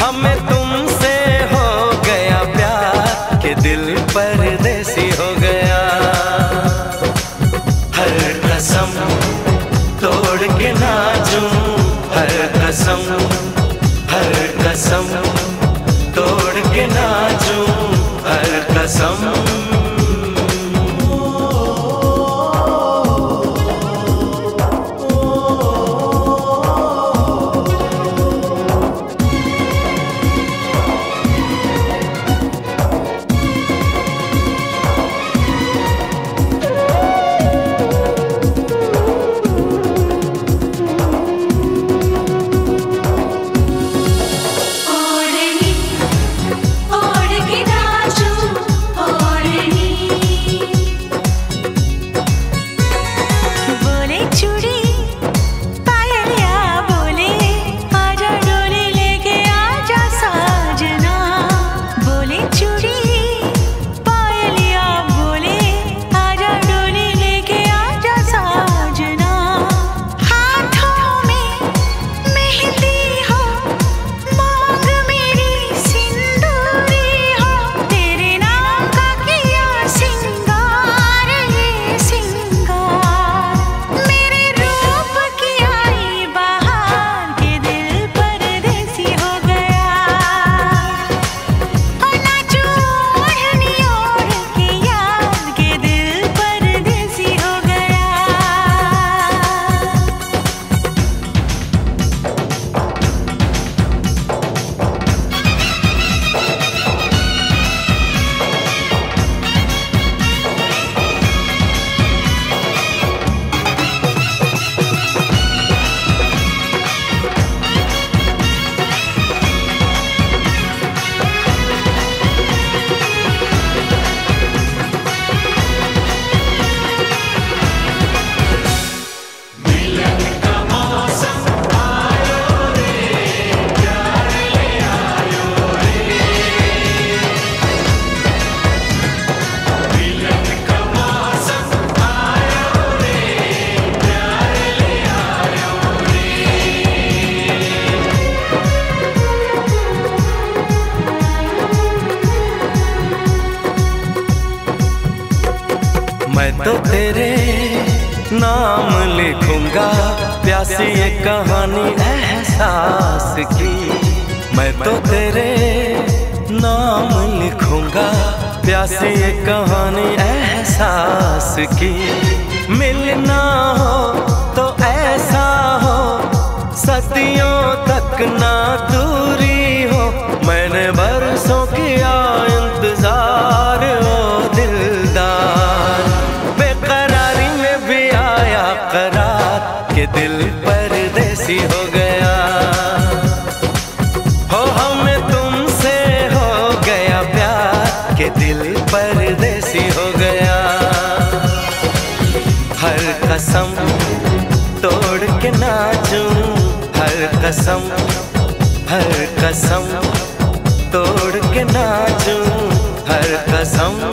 हमें तुमसे हो गया प्यार के दिल परदेसी हो गया। हर कसम तोड़ के नाचूं, हर कसम तोड़ के नाचूं, हर कसम। मैं तो तेरे नाम लिखूंगा प्यासी ये कहानी एहसास की। मैं तो तेरे नाम लिखूंगा प्यासी ये कहानी एहसास की। मिलना हो तो ऐसा हो सदियों तक ना दूरी हो। मैंने बरसों किया इंतजार ओ दिलदार, बेकरारी में भी आया करार के दिल परदेसी हो गया। हो हमें तुमसे हो गया प्यार के दिल परदेसी हो गया। हर कसम तोड़ के नाचूं, हर कसम तोड़ के नाचूं, हर कसम।